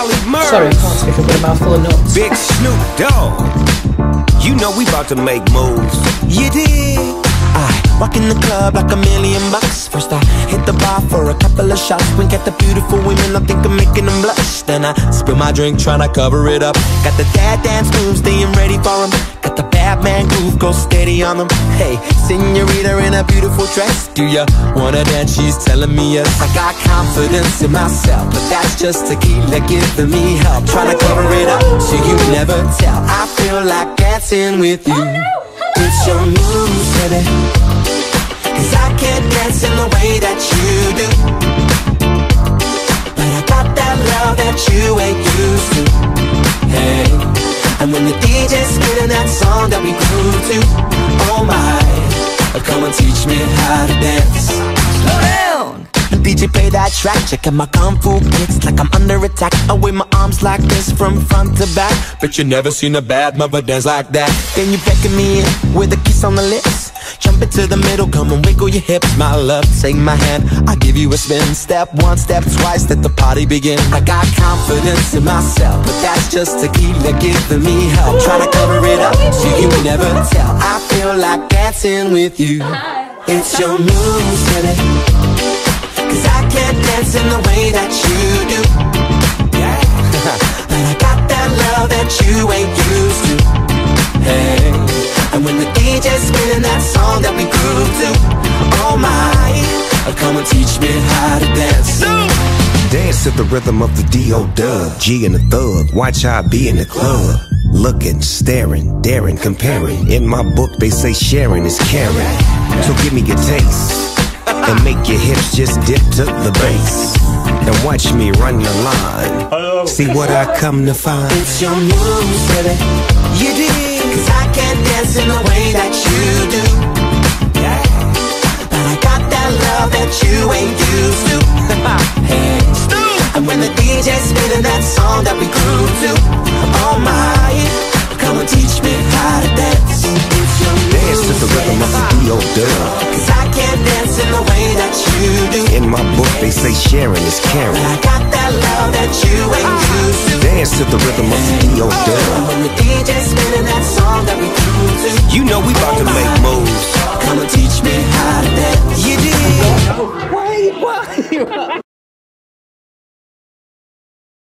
Molly Murph. Sorry, I can't speak. I've got a mouthful of nuts. Big Snoop Dogg. You know we about to make moves. You dig? I walk in the club like $1,000,000. First I hit the bar for a couple of shots. Wink at the beautiful women, I think I'm making them blush. Then I spill my drink, tryna cover it up. Got the dad dance moves, staying ready for them. Got the bad man groove, go steady on them. Hey, senorita in a beautiful dress, do ya wanna dance? She's telling me yes. I got confidence in myself, but that's just tequila giving me help. Tryna cover it up so you never tell. I feel like dancing with you. It's your moves, baby, 'cause I can't dance in the way that you do. But I got that love that you ain't used to. Hey, and when the DJ's spinning that song that we grew to, oh my, come and teach me how to dance. Slow down! DJ play that track, check out my kung fu kicks like I'm under attack. I wave my arms like this from front to back. Bet you never seen a bad mother dance like that. Then you beckon me in with a kiss on the lips. Jump into the middle, come and wiggle your hips. My love, take my hand, I'll give you a spin. Step one, step twice, let the party begin. I got confidence in myself, but that's just tequila giving me help. Tryna cover it up so you never tell. I feel like dancing with you. It's your moves, baby, 'cause I can't dance in the way that you do. Yeah. But I got that love that you ain't used to. Hey, and when the DJ's spinning that song that we grew to, oh my, come and teach me how to dance. Dance to the rhythm of the D.O. G and the thug. Watch how I be in the club. Looking, staring, daring, comparing. In my book they say sharing is caring. So give me your taste and make your hips just dip to the bass. And watch me run the line. See what I come to find. It's your moves, baby, you dig, 'cause I can't dance in the way that you do. Yeah. But I got that love that you ain't used to. Hey, and when the DJ's spinning that song that we grew to, oh my, come and teach me how to dance. It's your Dance to the rhythm of the D.O. 'cause I can't dance in the way that you do. In my book they say sharing is caring. I got that love that you ain't used to. Dance to the rhythm of the D.O. When the DJ's spinning that song that we grew to, You know we about to make moves. come and teach me how to dance. You did. Wait, what?